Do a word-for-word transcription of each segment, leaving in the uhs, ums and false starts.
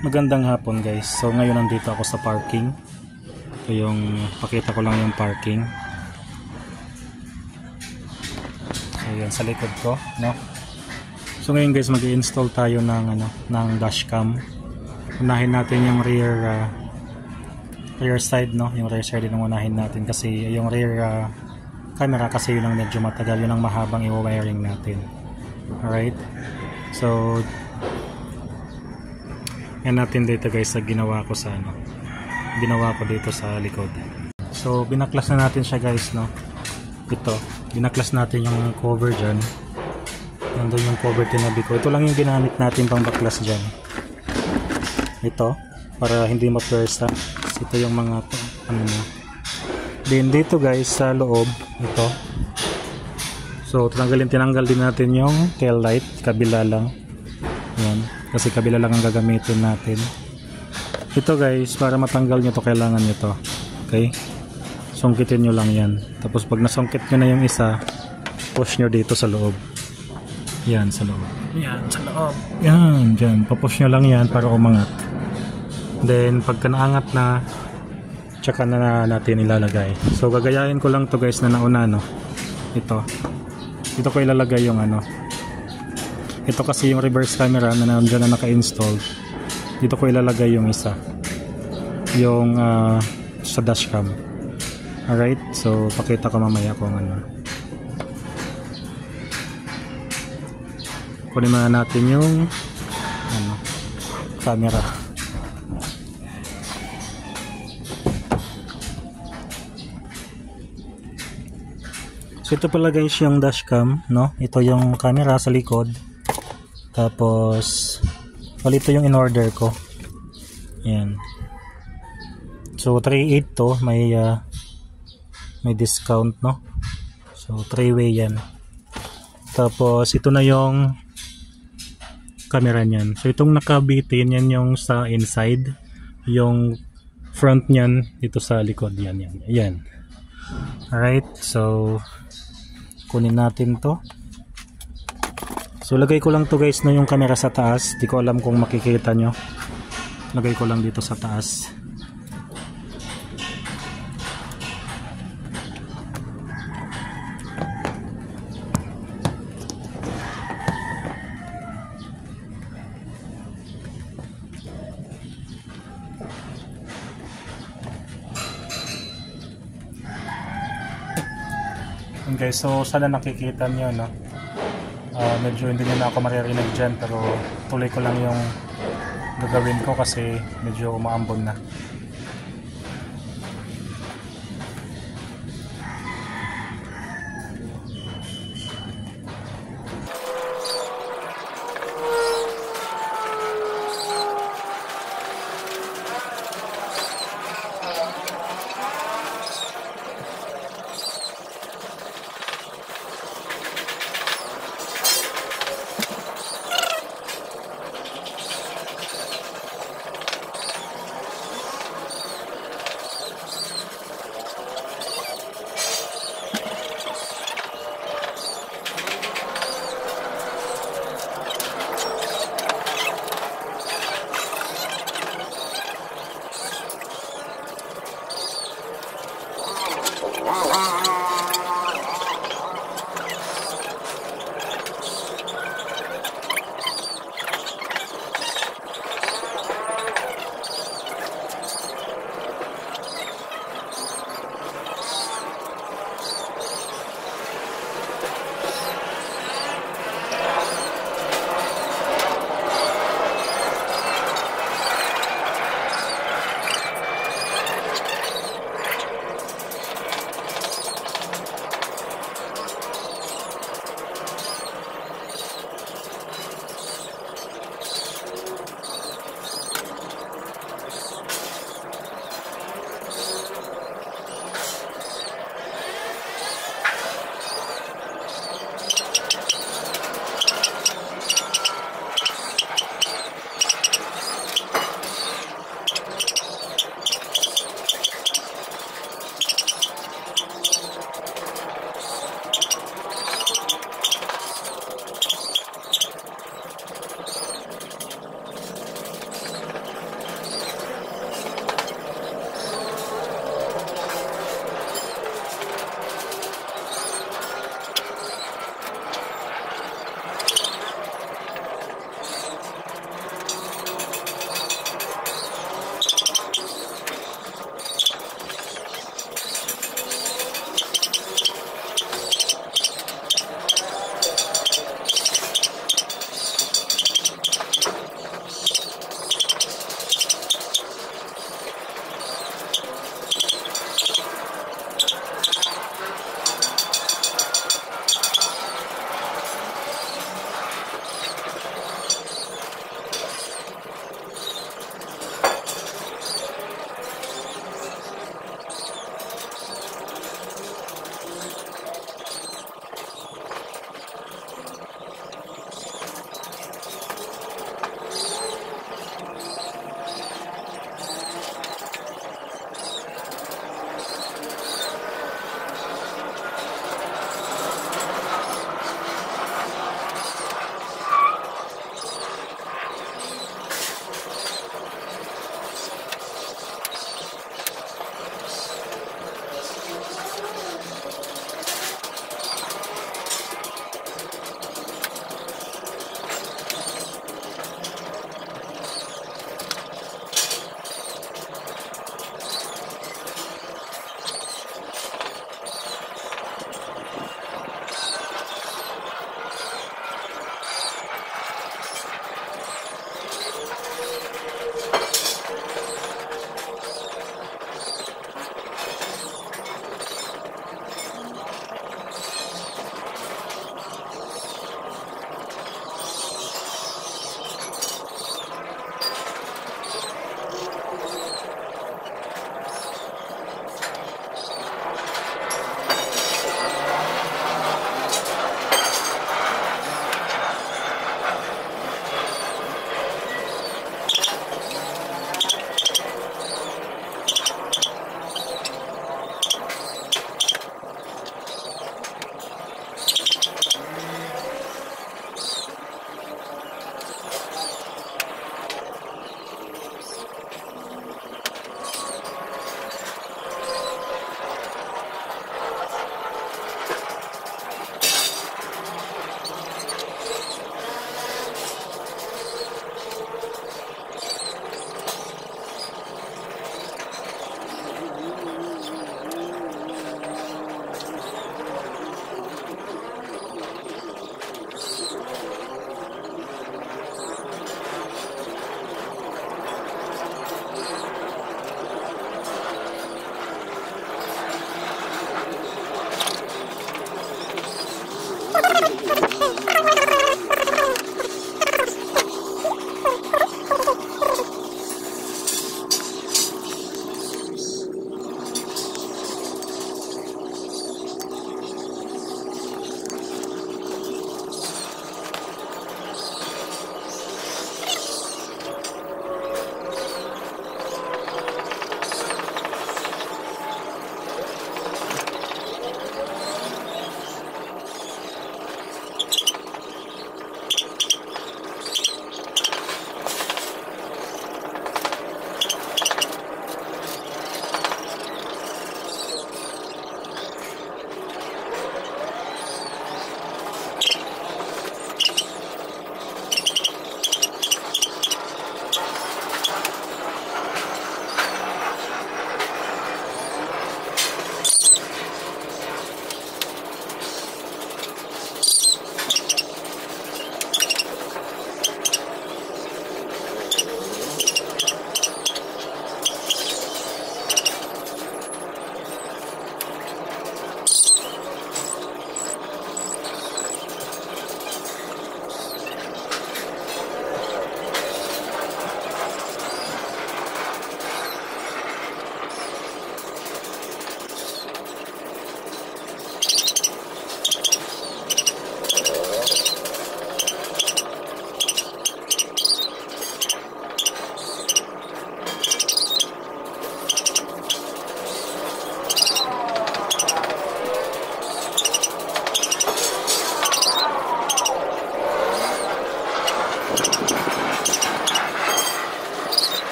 Magandang hapon guys. So ngayon nandito ako sa parking. Ito yung pakita ko lang yung parking. So yan sa likod ko, no. So ngayon guys, mag-i-install tayo ng ano, ng dashcam. Unahin natin yung rear uh, rear side, no. Yung rear side din ang unahin natin kasi yung rear uh, camera kasi yun ang medyo matagal, yun ang mahabang i-wiring natin. Alright. So yan natin dito guys sa ginawa ko sa ano, ginawa ko dito sa likod. So binaklas na natin siya guys, no. Ito, binaklas natin yung cover dyan. Nandun yung cover tinabi ko. Ito lang yung ginamit natin pang baklas dyan. Ito, para hindi mapwersa. Ito yung mga to, ano na. Then dito guys sa loob, ito. So tanggalin, tinanggal din natin yung tail light, kabila lang. Yan, kasi kabila lang ang gagamitin natin. Ito guys, para matanggal nyo to, kailangan nyo to. Okay, sungkitin nyo lang yan. Tapos pag nasungkit nyo na yung isa, push nyo dito sa loob. Yan, sa loob. Yan, sa loob. Yan, dyan, papush nyo lang yan para umangat. Then pagka naangat na, tsaka na natin ilalagay. So gagayahin ko lang to guys na nauna, no. Ito, dito ko ilalagay yung ano. Ito kasi yung reverse camera na nandiyan na naka-install. Dito ko ilalagay yung isa, yung uh, sa dashcam. Alright, so pakita ko mamaya kung ano. Kunin muna natin yung ano, camera. So ito pala guys yung dashcam, no? Ito yung camera sa likod. Tapos well, ito yung in order ko. Yan. So three eight to, may uh, may discount, no. So three way yan. Tapos ito na yung camera niyan. So itong nakabitin yan yung sa inside, yung front niyan dito sa likod, yan yan. Yan. Alright, so kunin natin to. So lagay ko lang to guys na yung camera sa taas. Di ko alam kung makikita nyo. Lagay ko lang dito sa taas. Okay, so sana nakikita nyo, no. Uh, medyo hindi nyo na ako maririnig dyan, pero tuloy ko lang yung gagawin ko kasi medyo umaambon na.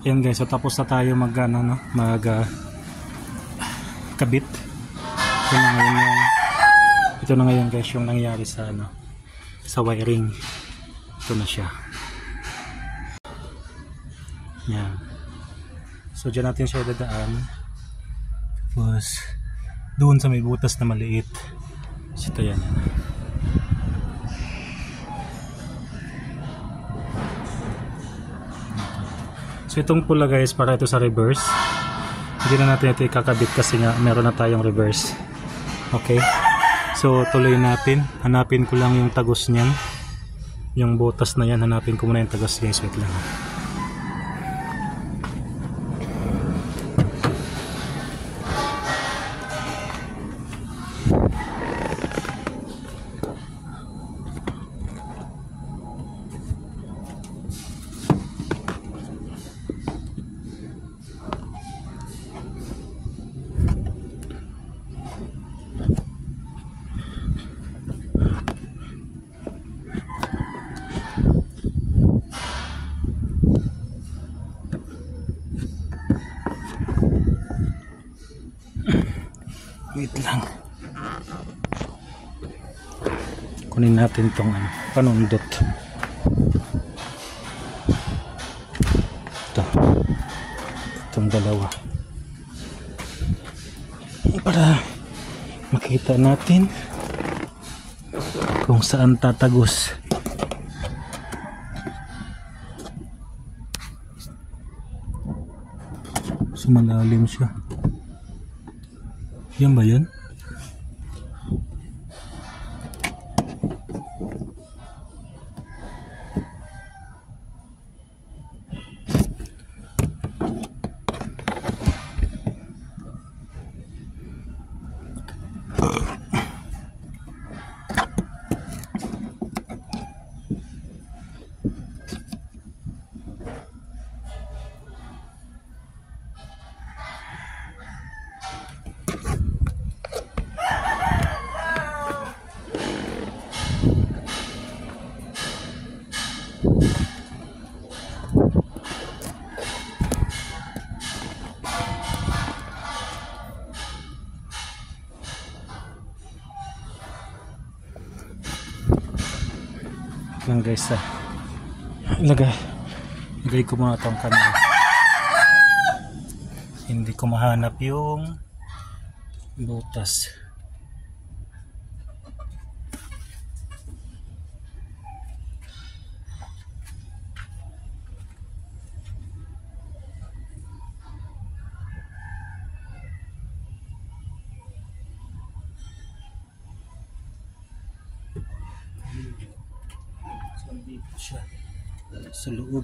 Yan guys, so tapos na tayo mag ano, no, mag uh, kabit. Ito na ngayon yung ito na ngayon guys yung nangyari sa ano, sa wiring. Ito na siya. Yan. So dyan natin siya dadaan. Tapos doon sa may butas na maliit. So ito yan. So itong pula guys, para ito sa reverse. Hindi na natin ito ikakabit kasi nga meron na tayong reverse. Okay. So tuloy natin. Hanapin ko lang yung tagos niyan. Yung butas na yan, hanapin ko muna yung tagos guys. Wait lang. Wait lang. Kunin natin tong ano, panundot. Ito. Itong dalawa. Para makita natin kung saan tatagos. Sumalalim siya. Yan ba yun? Lang guys, ah. Lagay. Lagay ko muna itong camera. Hindi ko mahanap yung butas. Dito siya sa loob.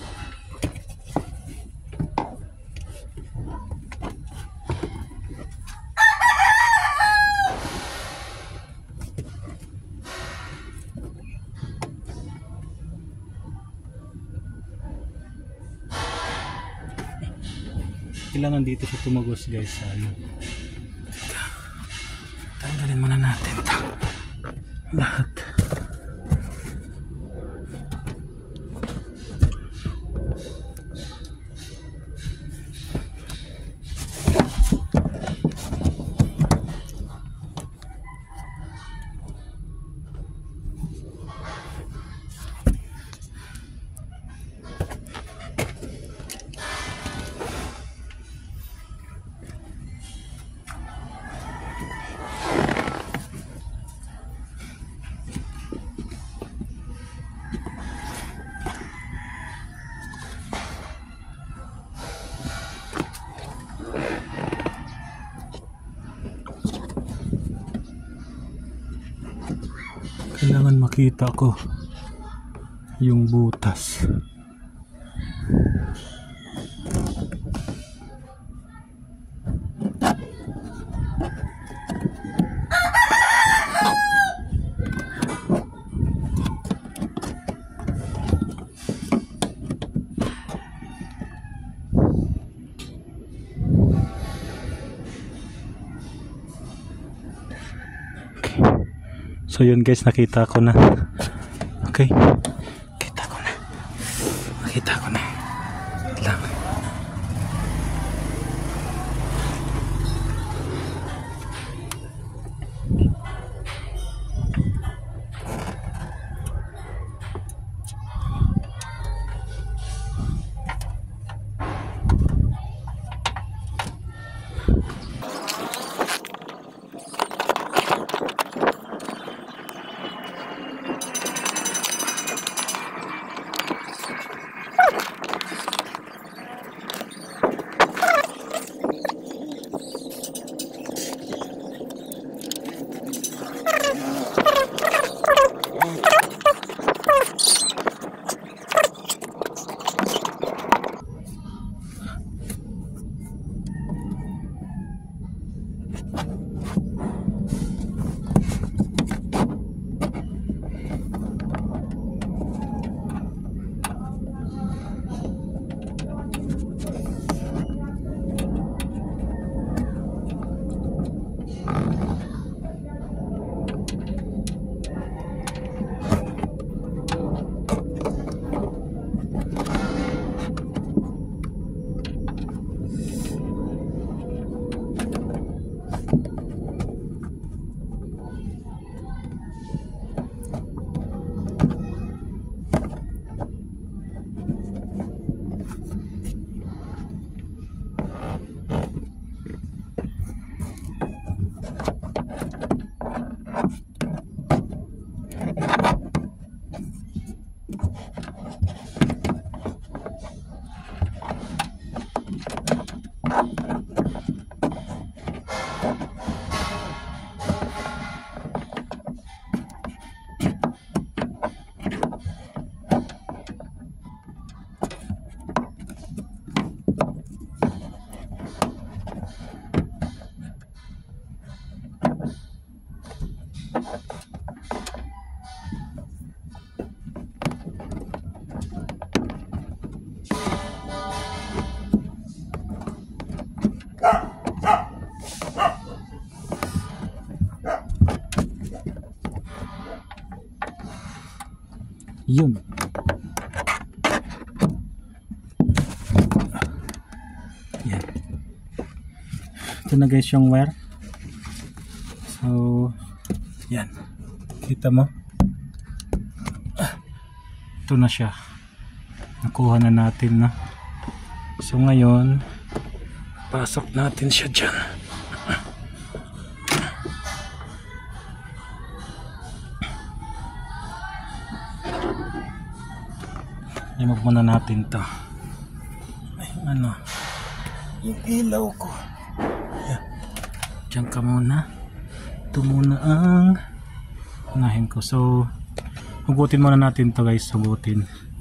Kailangan dito siya tumagos guys. Ano? Tanggalin muna natin ito lahat. Kailangan makita ko yung butas. So yun guys, nakita ko na. Okay. Kita ko na. Nakita ko na. Lang. Yun. Yan. Ito na guys yung wire. So, yan. Kita mo? Ah, ito na siya. Nakuha na natin na. So ngayon, pasok natin siya dyan. Limog muna natin to. Ay, ano, yung ilaw ko. Yan. Diyan ka muna. Ito muna ang unahin ko. So hugutin muna natin to guys. Hugutin.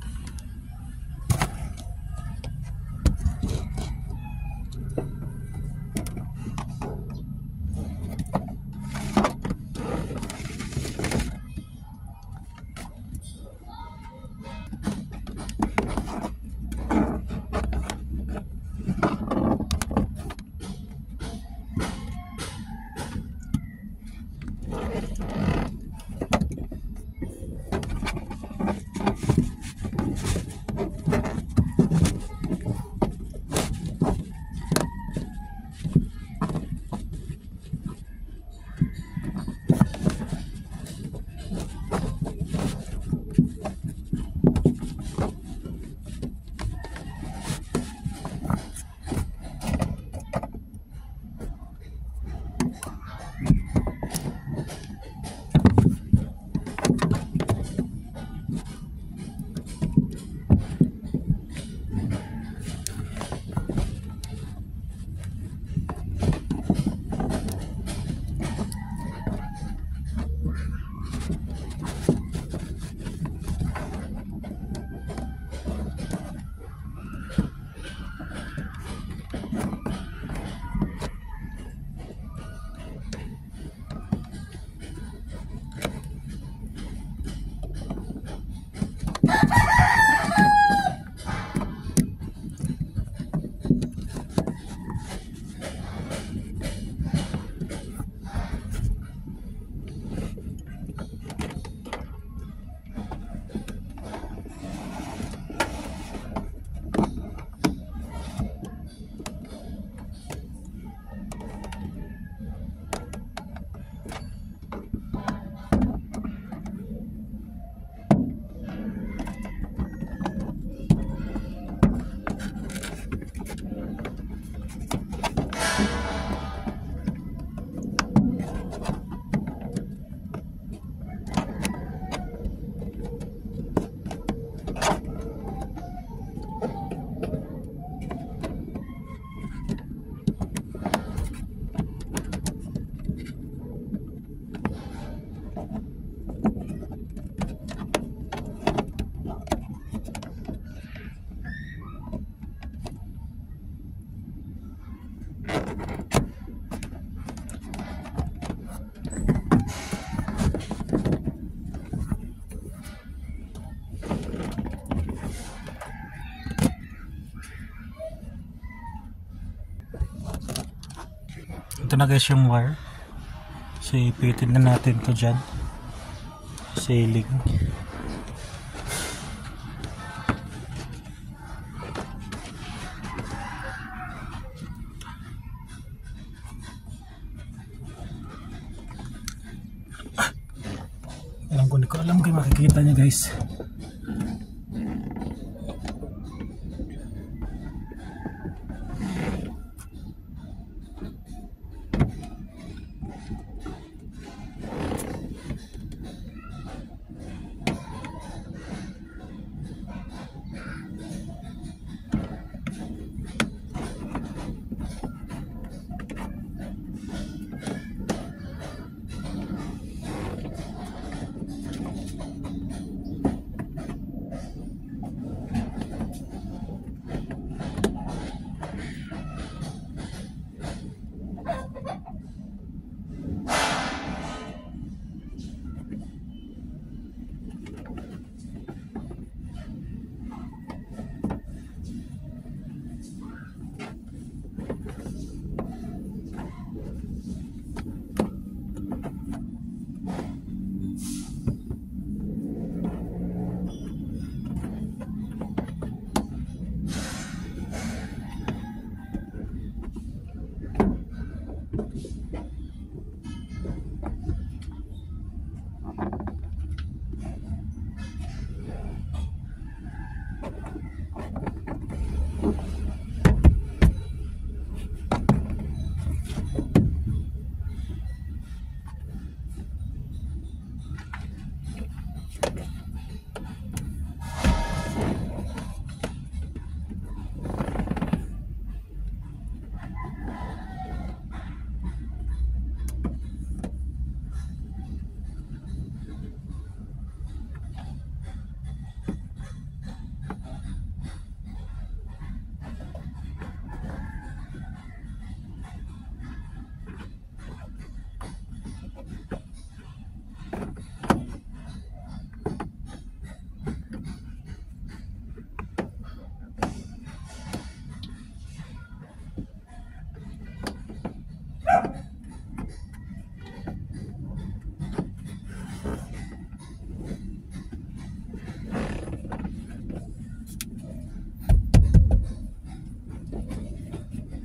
Ito na guys yung wire. So ipitin na natin to dyan. Sailing. Alam ko, hindi ko alam kung makikita niya guys.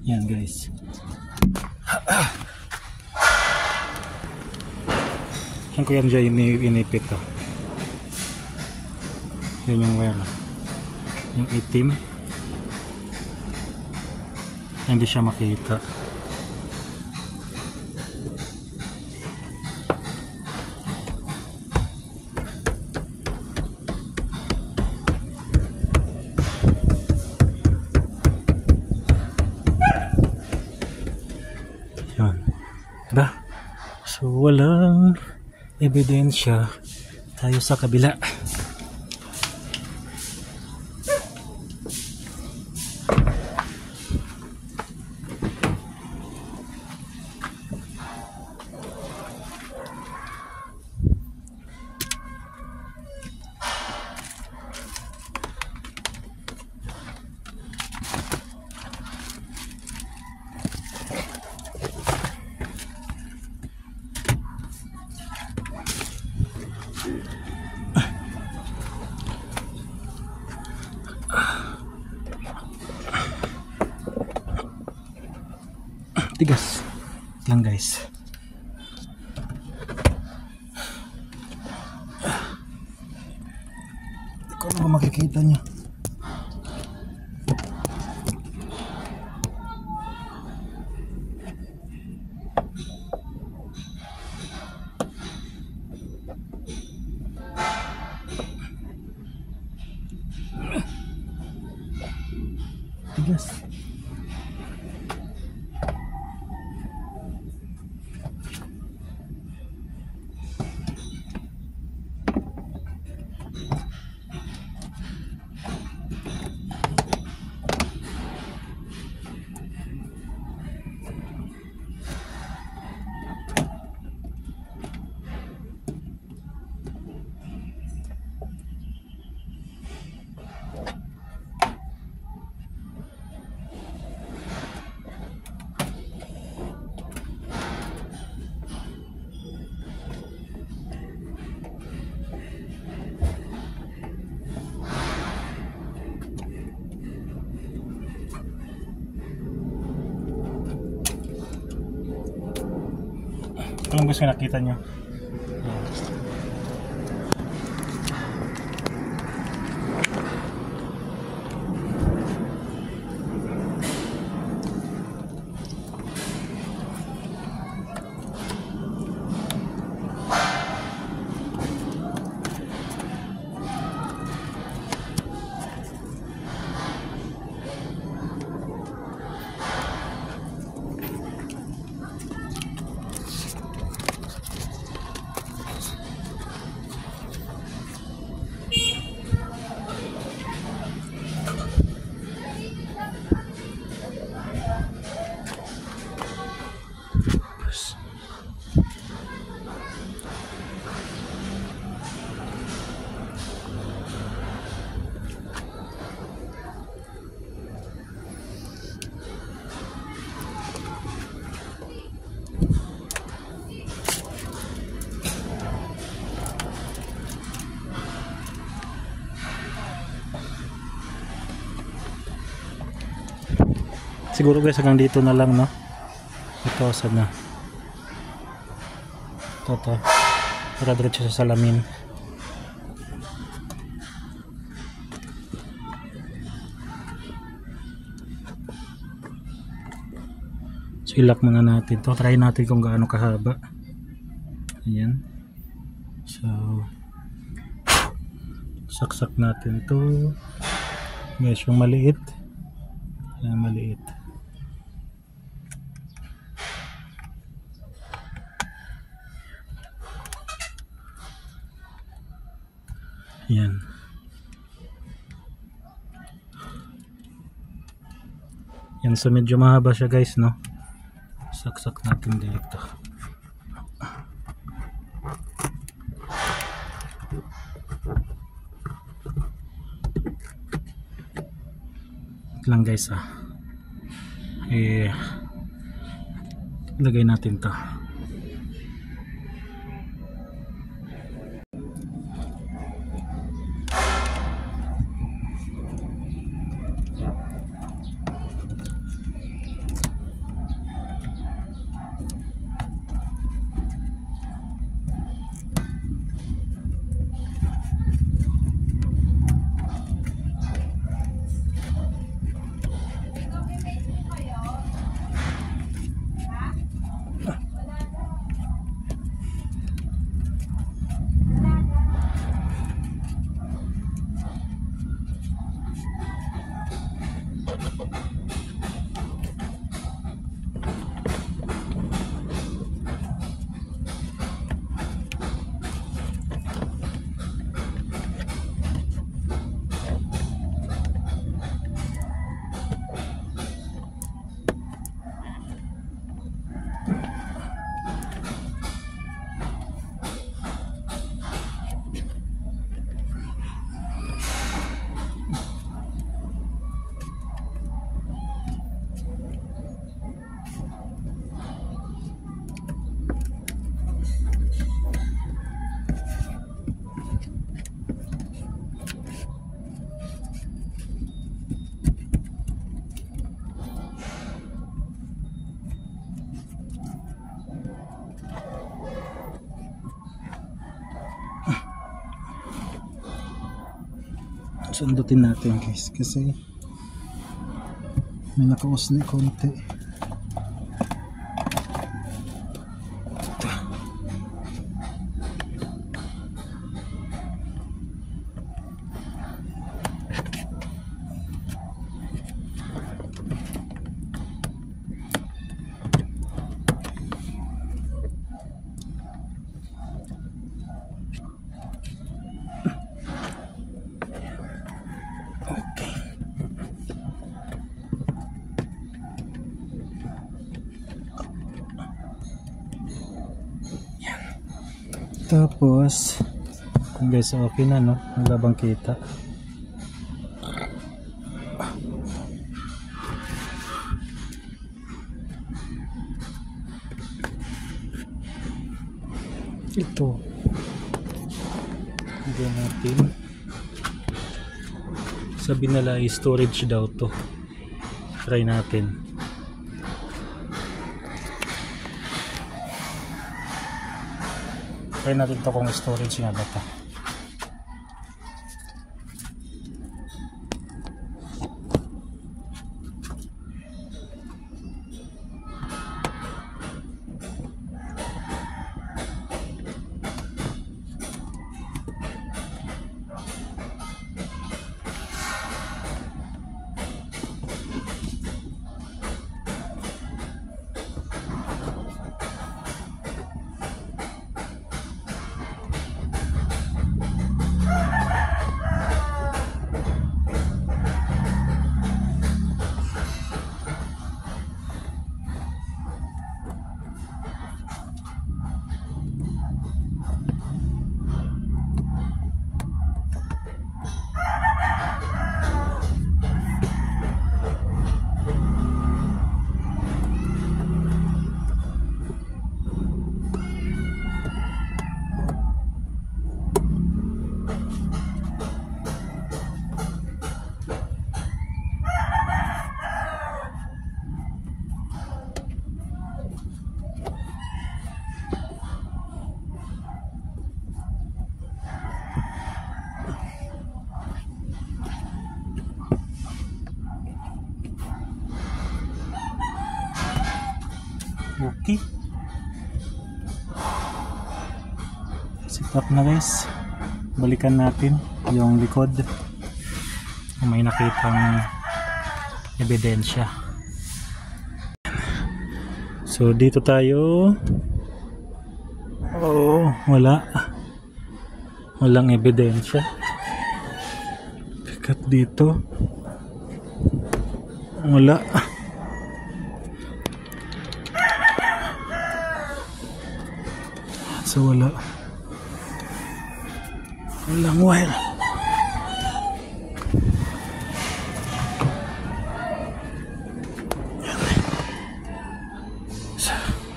Yan guys. Saan ko yan dyan ini inipit to? Yan yung wire. Yung itim. Hindi siya makita. Yan. Diba? So walang ebidensya. Tayo sa kabila. Tigas lang guys. Hindi ko na makikita nyo. Tigas. Anong gusto nakita nyo? Siguro guys hanggang dito na lang, no? Ito sana. Ito to. Para diretso sa salamin. So ilak muna natin to. Try natin kung gaano kahaba. Ayan. So saksak natin to. Guys, yung maliit. Ayan, maliit. Yan. Yan, so medyo mahaba siya guys, no? Saksak natin dito. Ito lang guys, ah. Eh, lagay natin to. Sundutin natin guys kasi may nakausli konti. Tapos guys, okay na no, wala bang kita. Ito hindi natin, sabi nila storage daw to, try natin. Try natin to kung storage nga ba ito. Okay, set up na guys. Balikan natin yung likod kung may nakitang ebidensya. So dito tayo. Oh, wala walang ebidensya. Pikat dito, wala. So wala walang wire. So,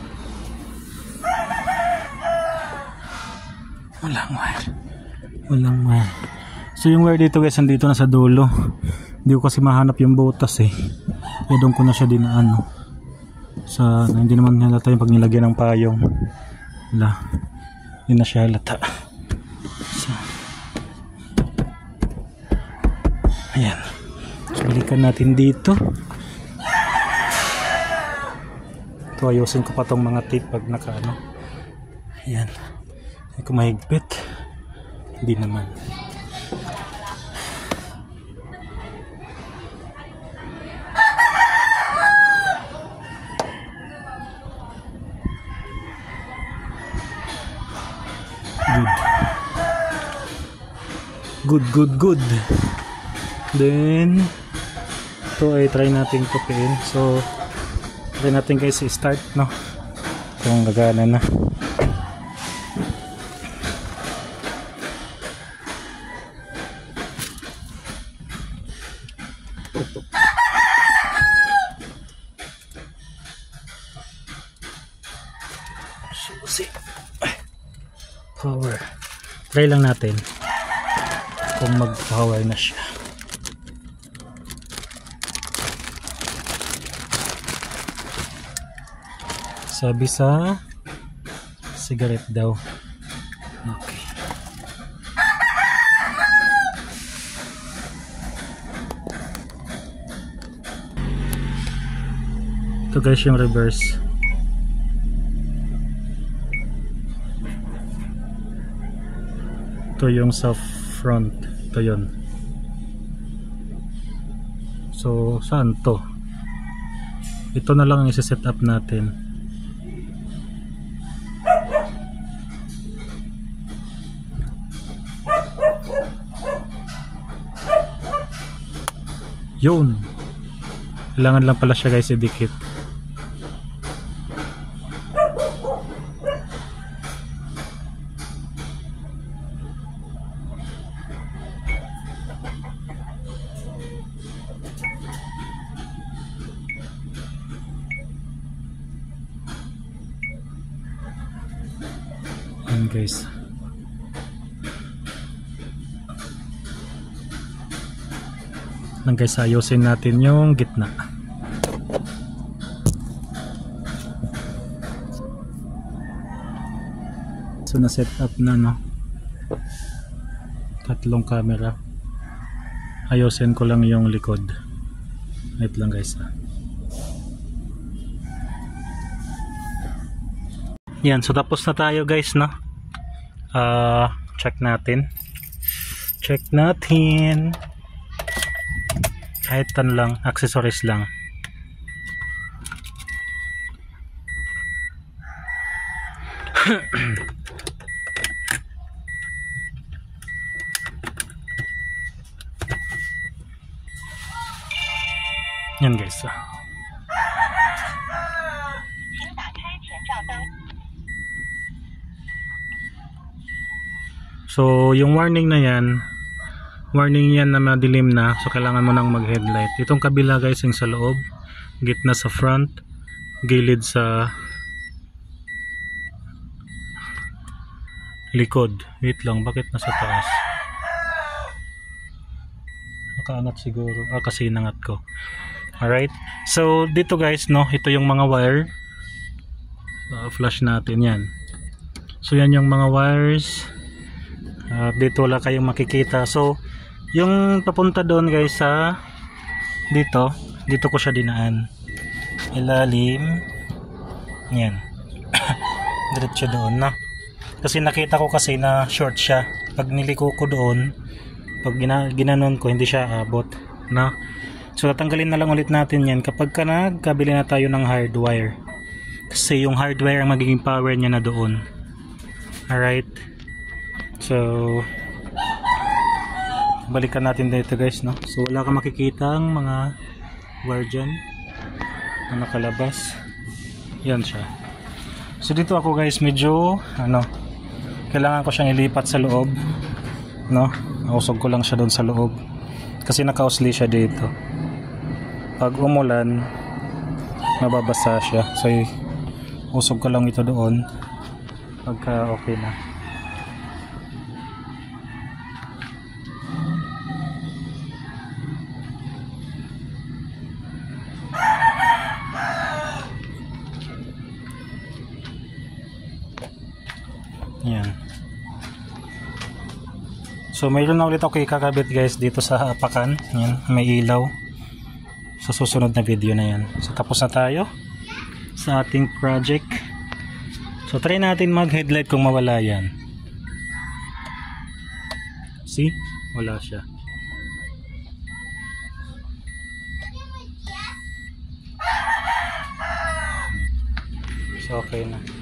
walang wire walang wire. So yung wire dito guys, nandito na sa dulo. Hindi ko kasi mahanap yung butas eh, kaya doon ko na siya dinaan, no? Sa hindi naman halata yung pag nilagyan ng payong. Wala, hindi na siya halata. So, ayan. So, balikan natin dito. Ito, ayusin ko pa tong mga tape pag naka ano. Ayan. Hindi ko mahigpit. Hindi naman. Good, good, good. Then ito ay try natin tupiin. So try natin guys i-start, no, kung gagana na. Susi. Power. Try lang natin kung mag-power na siya. Sabi sa cigarette daw. Okay. Ito guys yung reverse. Ito yung sa front. Ito yun. So saan to? Ito na lang ang isa-set up natin. Yun. Kailangan lang pala siya guys idikit. Yan guys. Lang guys, ayusin natin yung gitna. So na set up na, no, tatlong camera. Ayusin ko lang yung likod. Wait lang guys ha. Yan, so tapos na tayo guys, no. uh, check natin check natin kahit tan lang, accessories lang. Yan guys. So yung warning na yan, warning yan na madilim na, so kailangan mo nang mag headlight. Itong kabila guys yung sa loob, gitna sa front, gilid sa likod. Wait lang, bakit nasa taas? Nakaangat siguro, ah kasi inangat ko. Alright, so dito guys, no, ito yung mga wire. uh, flash natin yan. So yan yung mga wires. uh, dito wala kayong makikita. So yung papunta doon guys sa dito, dito ko siya dinaan. Ilalim. Yan. Diretso doon na. Kasi nakita ko kasi na short siya. Pag niliko ko doon, pag gina, ginanon ko, hindi siya abot. Na? So tatanggalin na lang ulit natin yan kapag ka nagkabili na tayo ng hardwire. Kasi yung hardwire ang magiging power niya na doon. Alright. So balikan natin dito guys, no. So wala kang makikitang mga wire dyan na nakalabas. Yan siya. So dito ako guys, medyo ano, kailangan ko siyang ilipat sa loob, no. Nausog ko lang siya doon sa loob kasi nakausli siya dito. Pag umulan mababasa siya, so usog ko lang ito doon pagka okay na. Yan. So mayroon na ulit ako ikakabit guys dito sa apakan. Yan, may ilaw. Sa susunod na video na yan. So tapos na tayo sa ating project. So try natin mag headlight kung mawala yan. See? Wala siya. So okay na.